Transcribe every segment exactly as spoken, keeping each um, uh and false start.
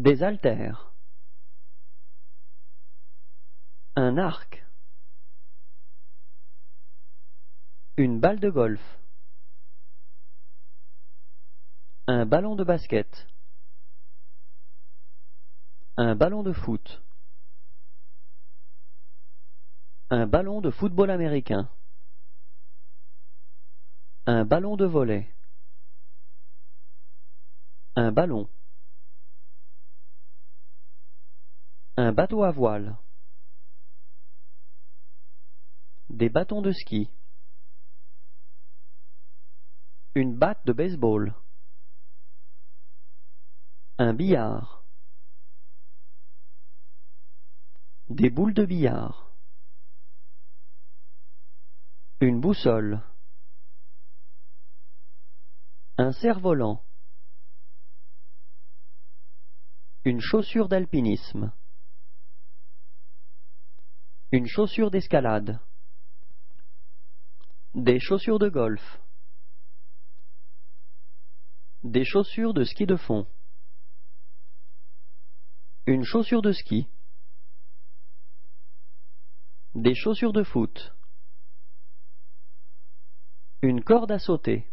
Des haltères. Un arc. Une balle de golf. Un ballon de basket. Un ballon de foot. Un ballon de football américain. Un ballon de volley. Un ballon. Un bateau à voile. Des bâtons de ski. Une batte de baseball. Un billard. Des boules de billard. Une boussole. Un cerf-volant. Une chaussure d'alpinisme. Une chaussure d'escalade. Des chaussures de golf. Des chaussures de ski de fond. Une chaussure de ski. Des chaussures de foot. Une corde à sauter.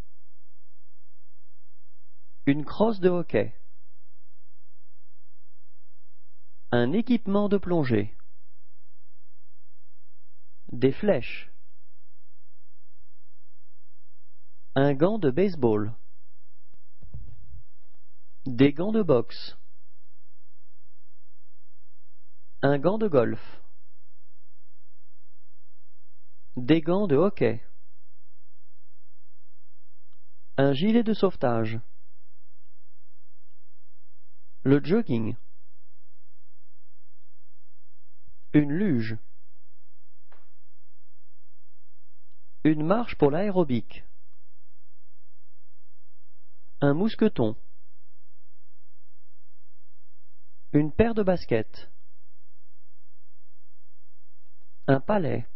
Une crosse de hockey. Un équipement de plongée. Des flèches. Un gant de baseball. Des gants de boxe. Un gant de golf. Des gants de hockey. Un gilet de sauvetage. Le jogging. Une luge. Une marche pour l'aérobic. Un mousqueton. Une paire de baskets. Un palais.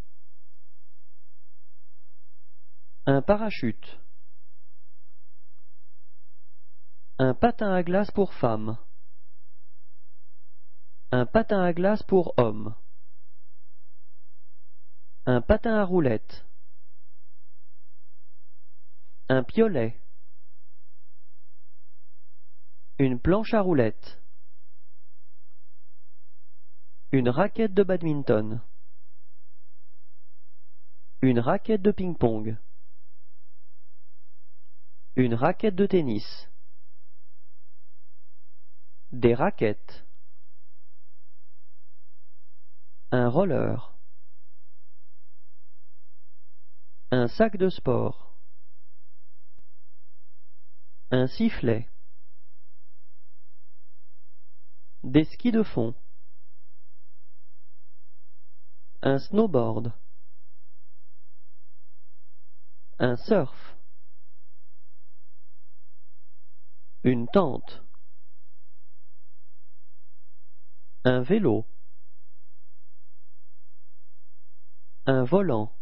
Un parachute. Un patin à glace pour femmes. Un patin à glace pour hommes. Un patin à roulettes. Un piolet. Une planche à roulettes. Une raquette de badminton. Une raquette de ping-pong. Une raquette de tennis. Des raquettes. Un roller. Un sac de sport. Un sifflet. Des skis de fond. Un snowboard. Un surf. Une tente. Un vélo. Un volant.